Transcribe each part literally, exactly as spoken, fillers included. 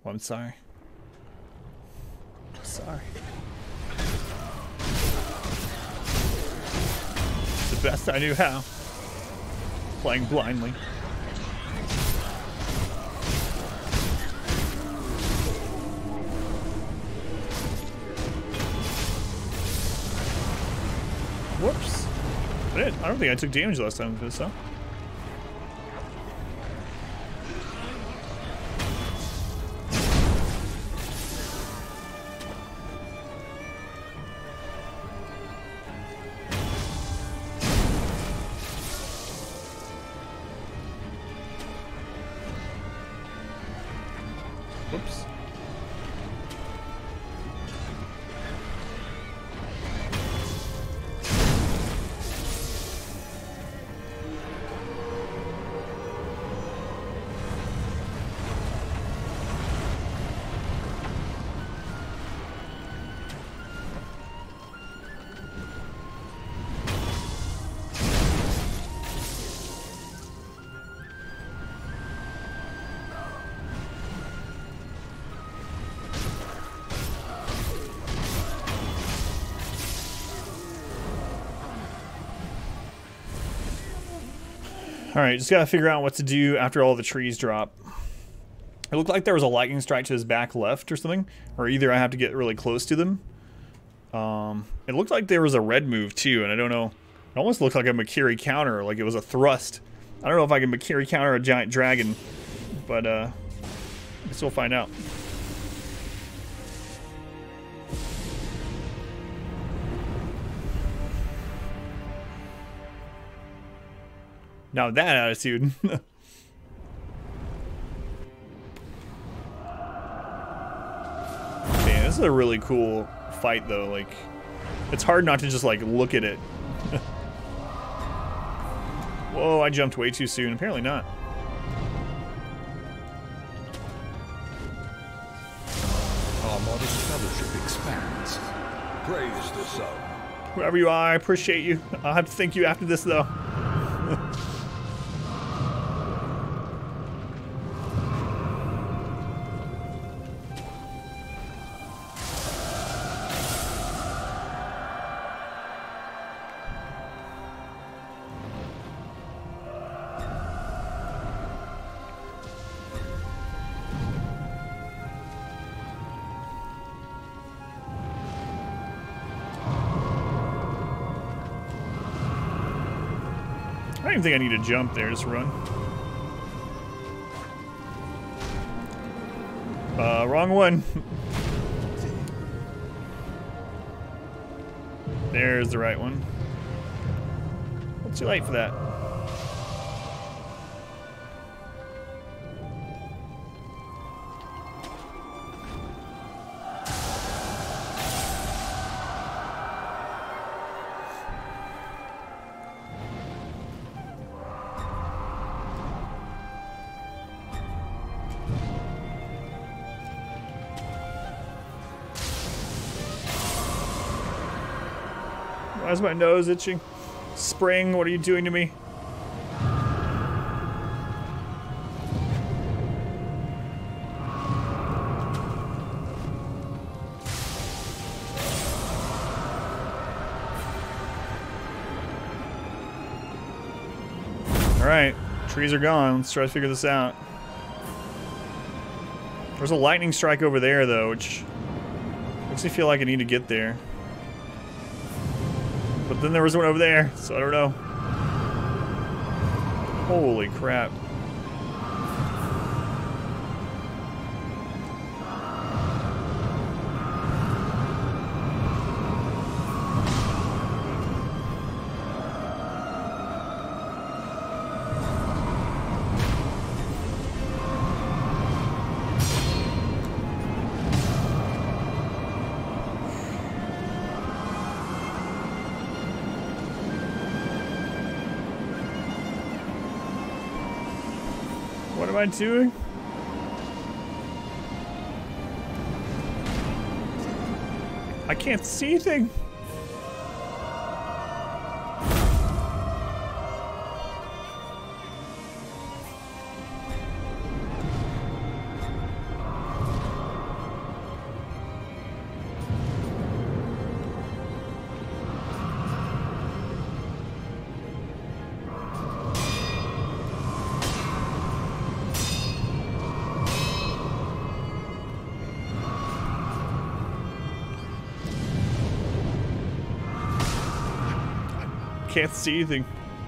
Oh, I'm sorry. I'm sorry. The best I knew how. Playing blindly. Whoops. I, didn't, I don't think I took damage last time with this, huh? Whoops. Alright, just gotta figure out what to do after all the trees drop. It looked like there was a lightning strike to his back left or something. Or either I have to get really close to them. Um, it looked like there was a red move too, and I don't know. It almost looked like a Makiri counter, like it was a thrust. I don't know if I can Makiri counter a giant dragon, but uh, I guess we'll find out. Now that attitude. Man, this is a really cool fight though. Like, it's hard not to just like look at it. Whoa, I jumped way too soon. Apparently not. Our modest fellowship expands. Praise the sun. Whoever you are, I appreciate you. I'll have to thank you after this though. I don't even think I need to jump there, just run. Uh, wrong one. There's the right one. It's too late for that. Why is my nose itching? Spring, what are you doing to me? Alright, trees are gone. Let's try to figure this out. There's a lightning strike over there, though, which makes me feel like I need to get there. But then there was one over there, so I don't know. Holy crap. What am I doing? I can't see anything. can't see anything.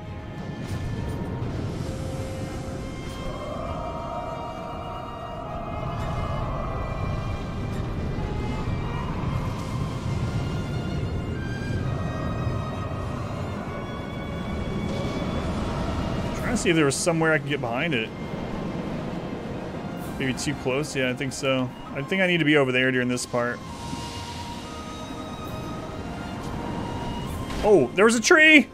Trying to see if there was somewhere I could get behind it. Maybe too close? Yeah, I think so. I think I need to be over there during this part. Oh, there was a tree!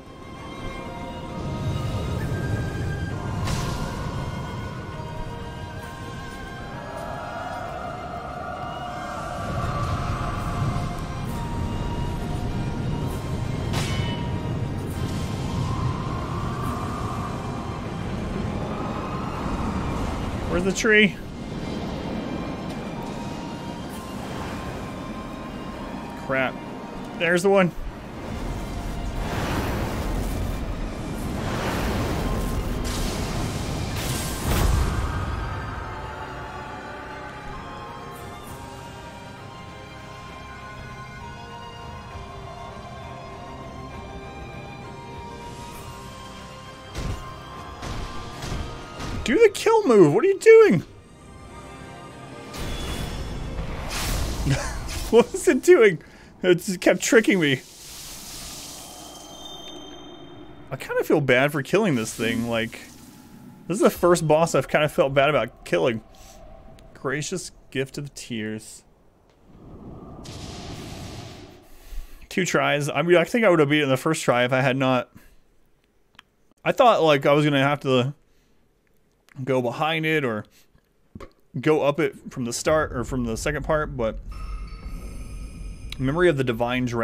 Where's the tree? Crap. There's the one. Do the kill move. What are you doing? What was it doing? It just kept tricking me. I kind of feel bad for killing this thing. Like, this is the first boss I've kind of felt bad about killing. Gracious gift of tears. Two tries. I mean, I think I would have beaten the first try if I had not. I thought, like, I was going to have to go behind it or go up it from the start or from the second part, but Memory of the Divine Dragon.